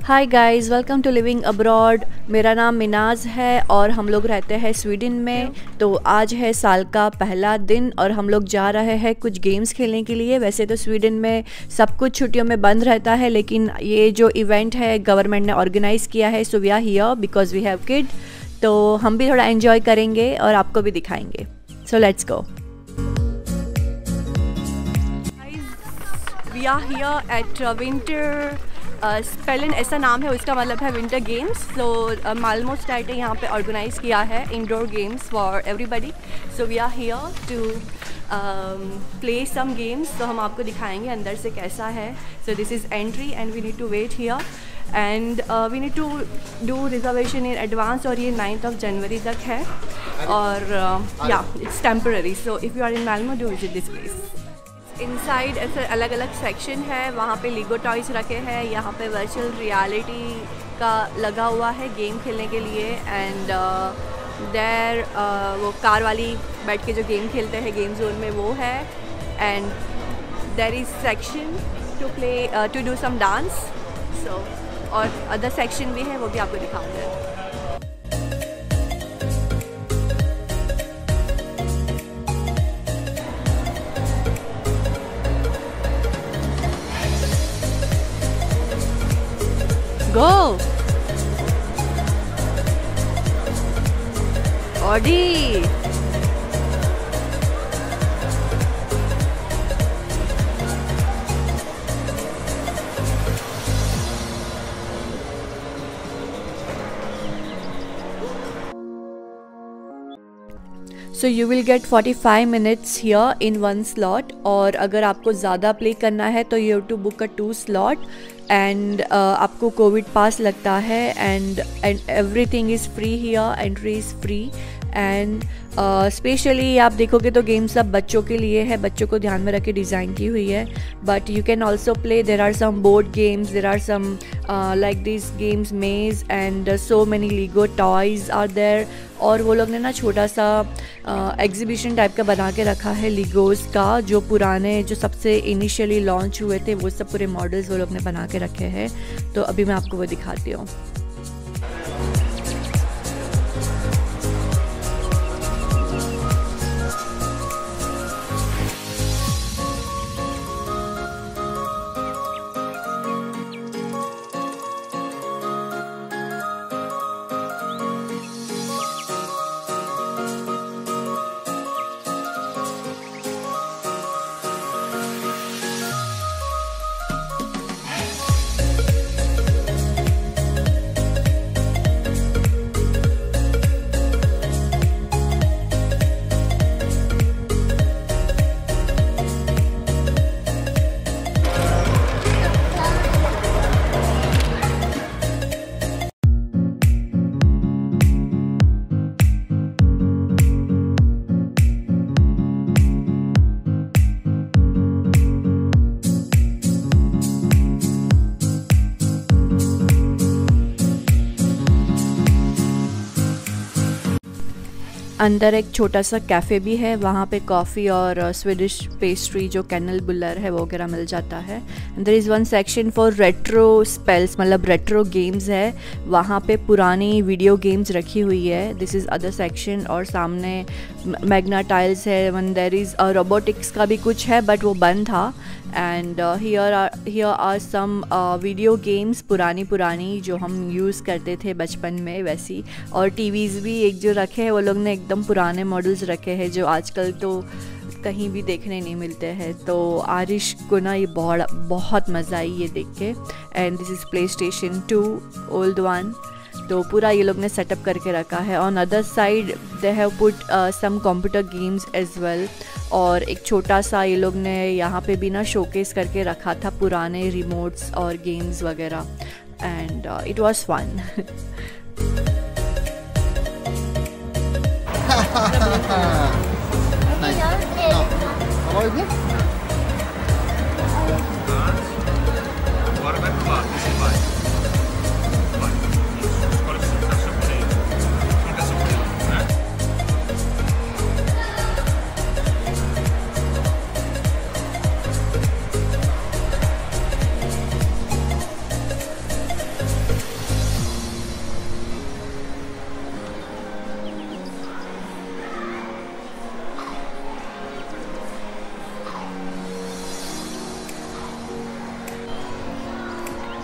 Hi guys, welcome to living abroad. मेरा नाम मिनाज है और हम लोग रहते हैं स्वीडन में। तो आज है साल का पहला दिन और हम लोग जा रहे हैं कुछ गेम्स खेलने के लिए। वैसे तो स्वीडन में सब कुछ छुट्टियों में बंद रहता है, लेकिन ये जो इवेंट है गवर्नमेंट ने ऑर्गेनाइज़ किया है, so we are here because we have kid. तो हम भी थोड़ा एंजॉय करेंगे और आपको भी दिखाएंगे। So let's go. We are here at winter spelen ऐसा नाम है, उसका मतलब है विंटर गेम्स। तो मालमो स्टार्ट यहाँ पे ऑर्गेनाइज़ किया है indoor games for everybody. So we are here to play some games. तो हम आपको दिखाएंगे अंदर से कैसा है। So this is entry and we need to wait here and we need to do reservation in advance. और ये 9th of January तक है और या it's temporary. So if you are in Malmo do visit this place. Inside ऐसे अलग अलग section है, वहाँ पे लीगो टॉयज़ रखे हैं, यहाँ पे वर्चुअल रियलिटी का लगा हुआ है गेम खेलने के लिए। एंड देयर वो कार वाली बैठ के जो गेम खेलते हैं गेम जोन में वो है। And there is section to play to do some dance. So और अदर सेक्शन भी है, वो भी आपको दिखाऊंगा। Go! Audi! So you will get 45 minutes here in one slot। और अगर आपको ज़्यादा प्ले करना है तो you have to book a 2 slot। And आपको कोविड पास लगता है and everything is free here, entry is free. And specially आप देखोगे तो गेम सब बच्चों के लिए है, बच्चों को ध्यान में रख के डिज़ाइन की हुई है। But you can also play, there are some board games, there are some like this games maze and so many Lego toys are there. और वो लोग ने ना छोटा सा एग्जीबिशन टाइप का बना के रखा है लीगोज़ का, जो पुराने जो सबसे इनिशियली लॉन्च हुए थे वो सब पूरे मॉडल्स वो लोग ने बना के रखे हैं। तो अभी मैं आपको वो दिखाती हूँ। अंदर एक छोटा सा कैफ़े भी है, वहाँ पे कॉफ़ी और स्वीडिश पेस्ट्री जो कैनल बुलर है वो वगैरह मिल जाता है। There is one section for retro spels, मतलब रेट्रो गेम्स है, वहाँ पे पुरानी वीडियो गेम्स रखी हुई है। This is other section. और सामने मैग्ना टाइल्स है। वन देयर इज़ रोबोटिक्स का भी कुछ है बट वो बंद था। And here are some video games पुरानी जो हम यूज़ करते थे बचपन में वैसी। और टीवीज़ भी एक जो रखे हैं वो लोग ने एकदम पुराने मॉडल्स रखे हैं जो आजकल तो कहीं भी देखने नहीं मिलते हैं। तो आरिश को ना ये बहुत मज़ा आई ये देख के। And this is PlayStation 2 old one. तो पूरा ये लोग ने सेटअप करके रखा है। On other side they have put some computer games as well. और एक छोटा सा ये लोग ने यहाँ पे भी ना शोकेस करके रखा था पुराने रिमोट्स और गेम्स वगैरह। And it was fun.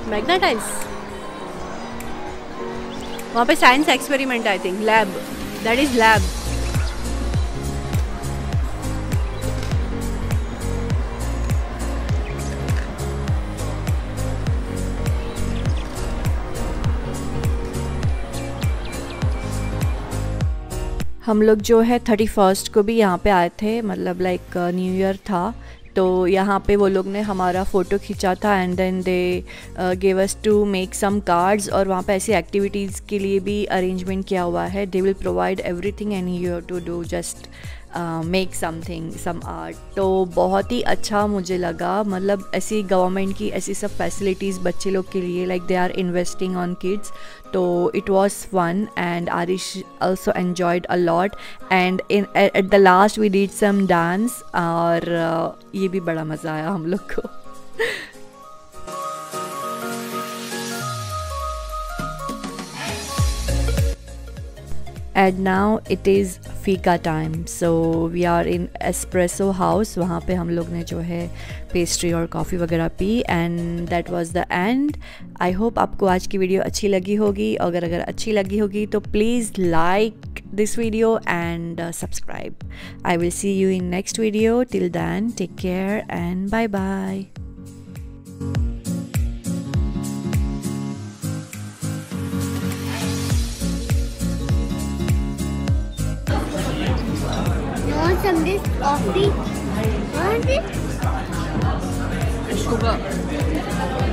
Magnetise, वहाँ पे science experiment, I think lab, that is lab. हम लोग जो है 31st को भी यहाँ पे आए थे, मतलब लाइक न्यू ईयर था, तो यहाँ पे वो लोग ने हमारा फ़ोटो खींचा था and then they gave us to make some cards. और वहाँ पे ऐसी एक्टिविटीज़ के लिए भी अरेंजमेंट किया हुआ है। They will provide everything and you have to do just make something, some art. तो बहुत ही अच्छा मुझे लगा, मतलब ऐसी गवर्नमेंट की ऐसी सब फैसिलिटीज़ बच्चे लोग के लिए, like they are investing on kids. तो it was fun and Aarish also enjoyed a lot and in at the last we did some dance, और ये भी बड़ा मज़ा आया हम लोग को। And now it is fika time, so we are in espresso house। वहाँ पे हम लोग ने जो है पेस्ट्री और कॉफ़ी वगैरह पी and that was the end. I hope आपको आज की वीडियो अच्छी लगी होगी। अगर अच्छी लगी होगी तो please like this video and subscribe. I will see you in next video. Till then take care and bye bye. Some this coffee. What is it? Sugar.